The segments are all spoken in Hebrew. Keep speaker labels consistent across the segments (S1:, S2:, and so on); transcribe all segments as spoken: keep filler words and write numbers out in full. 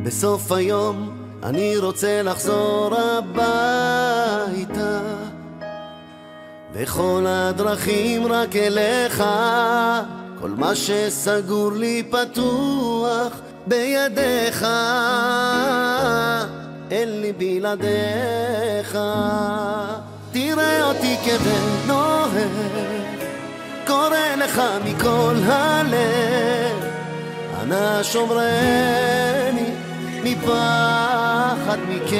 S1: בסוף היום אני רוצה לחזור הביתה, וכל הדרכים רק אליך, כל מה שסגור לי פתוח בידיך, אין לי בלעדיך. תראה אותי כבן אוהב, קורא לך מכל הלב, אנא שומרני מפחד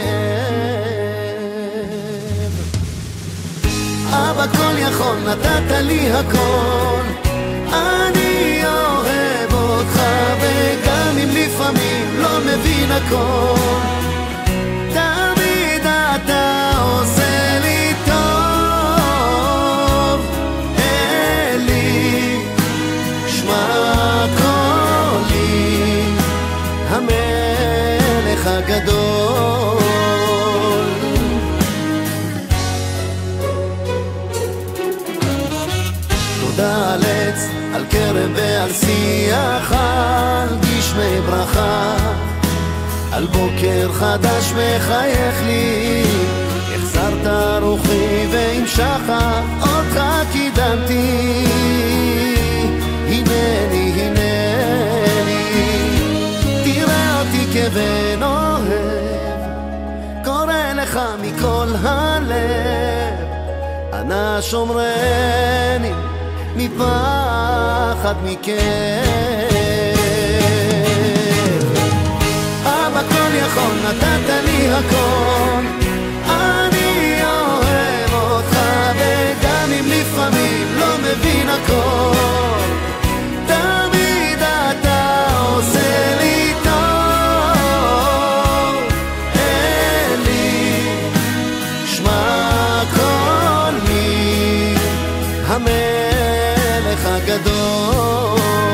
S1: מכאב. אבא כל יכול, נתת לי הכל, אני אוהב אותך, וגם אם לפעמים לא מבין הכל, תמיד אתה עושה לי טוב. אלי, שמע קולי, המלך הגדול. תודה על עץ, על כרם ועל שיח, על גשמי ברכה, על בוקר חדש מחייך לי, החזרת רוחי ועם שחר אותך קידמתי. הנני, הנני, תראה אותי כבן אוהב, קורא לך מכל הלב, אנא שומרני מפחד מכאב. אבא כל יכול, נתת לי הכל, אני אוהב אותך, וגם אם לפעמים לא מבין הכל, תמיד אתה עושה לי טוב. אלי, שמע קולי, המלך הגדול.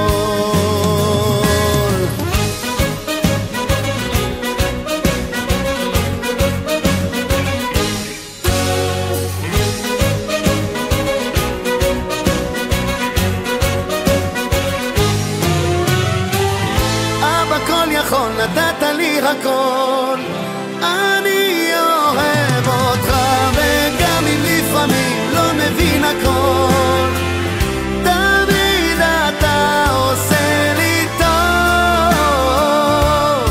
S1: יכול, נתת לי הכל, אני אוהב אותך, וגם אם לפעמים לא מבין הכל, תמיד אתה עושה לי טוב.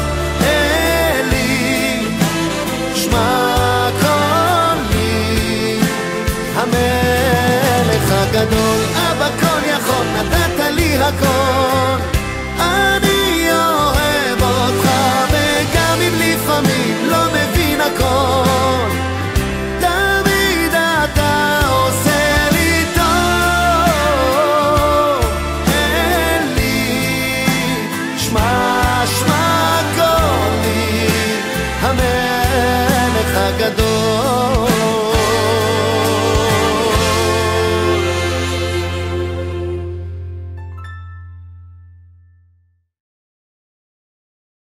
S1: אלי, שמע קולי, המלך הגדול. אבא כל יכול, נתת לי הכל,